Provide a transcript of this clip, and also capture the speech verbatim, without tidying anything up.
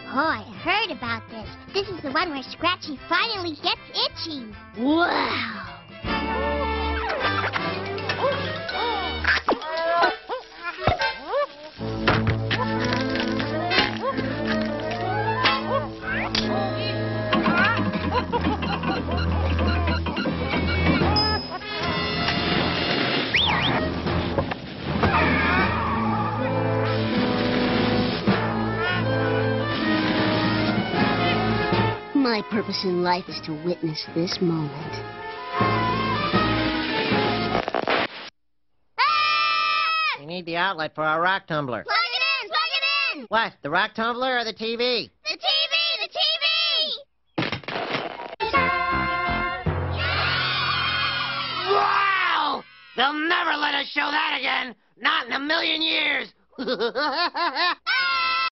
Oh, I heard about this. This is the one where Scratchy finally gets itchy. Wow! My purpose in life is to witness this moment. We need the outlet for our rock tumbler. Plug it in! Plug it in! What, the rock tumbler or the T V? The T V! The T V! Wow! They'll never let us show that again! Not in a million years!